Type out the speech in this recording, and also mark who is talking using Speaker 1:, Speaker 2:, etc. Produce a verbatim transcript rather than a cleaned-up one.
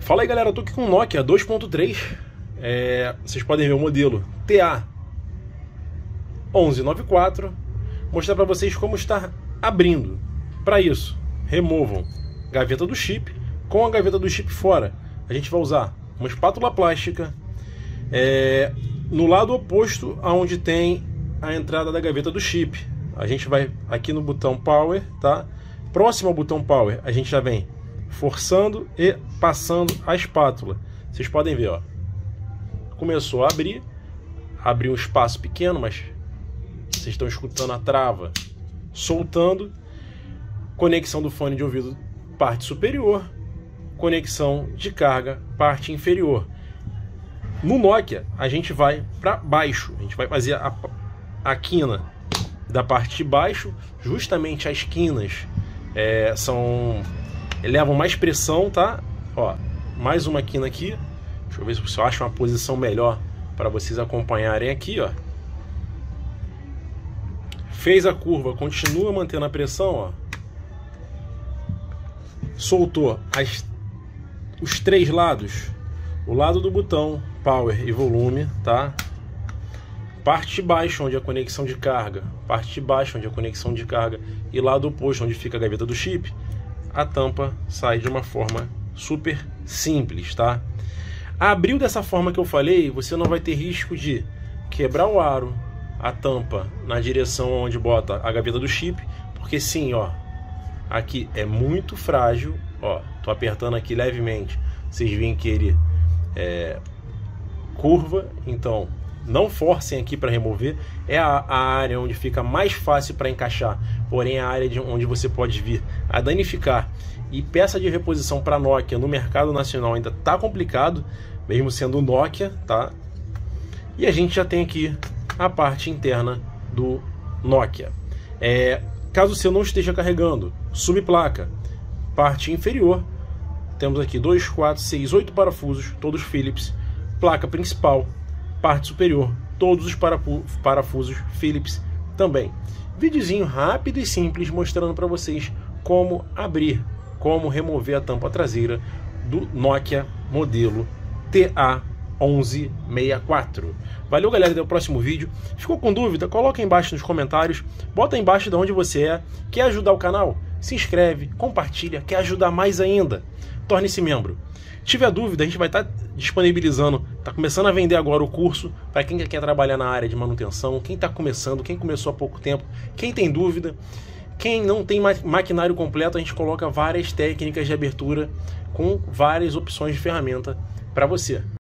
Speaker 1: Fala aí galera, eu tô aqui com o Nokia dois ponto três, é, vocês podem ver o modelo T A onze noventa e quatro, mostrar para vocês como está abrindo. Para isso, removam a gaveta do chip. Com a gaveta do chip fora, a gente vai usar uma espátula plástica, é, no lado oposto aonde tem a entrada da gaveta do chip. A gente vai aqui no botão Power, tá? Próximo ao botão Power, a gente já vem forçando e passando a espátula. Vocês podem ver, ó, começou a abrir, abriu um espaço pequeno, mas vocês estão escutando a trava soltando. Conexão do fone de ouvido, parte superior, conexão de carga, parte inferior. No Nokia, a gente vai para baixo, a gente vai fazer a, a quina da parte de baixo, justamente as quinas é, são levam mais pressão, tá? Ó, mais uma quina aqui. Deixa eu ver se eu acho uma posição melhor para vocês acompanharem aqui, ó. Fez a curva, continua mantendo a pressão, ó. Soltou as, os três lados, o lado do botão Power e volume, tá? Parte de baixo, onde é a conexão de carga, parte de baixo, onde é a conexão de carga, e lado oposto, onde fica a gaveta do chip. A tampa sai de uma forma super simples, tá? Abriu dessa forma que eu falei, você não vai ter risco de quebrar o aro, a tampa na direção onde bota a gaveta do chip, porque sim, ó, aqui é muito frágil, ó, tô apertando aqui levemente, vocês veem que ele é curva, então não forcem aqui para remover. É a, a área onde fica mais fácil para encaixar, porém é a área de onde você pode vir a danificar. E peça de reposição para Nokia no mercado nacional ainda tá complicado, mesmo sendo Nokia, tá? E a gente já tem aqui a parte interna do Nokia. É, caso você não esteja carregando, subplaca, parte inferior, temos aqui dois, quatro, seis, oito parafusos, todos Phillips. Placa principal, parte superior, todos os parafusos Phillips também. Videozinho rápido e simples mostrando para vocês como abrir, como remover a tampa traseira do Nokia modelo T A onze sessenta e quatro. Valeu galera, até o próximo vídeo. Ficou com dúvida? Coloca aí embaixo nos comentários, bota aí embaixo de onde você é. Quer ajudar o canal? Se inscreve, compartilha. Quer ajudar mais ainda? Torne-se membro. Tiver dúvida, a gente vai estar disponibilizando, está começando a vender agora o curso para quem quer trabalhar na área de manutenção, quem está começando, quem começou há pouco tempo, quem tem dúvida, quem não tem maquinário completo, a gente coloca várias técnicas de abertura com várias opções de ferramenta para você.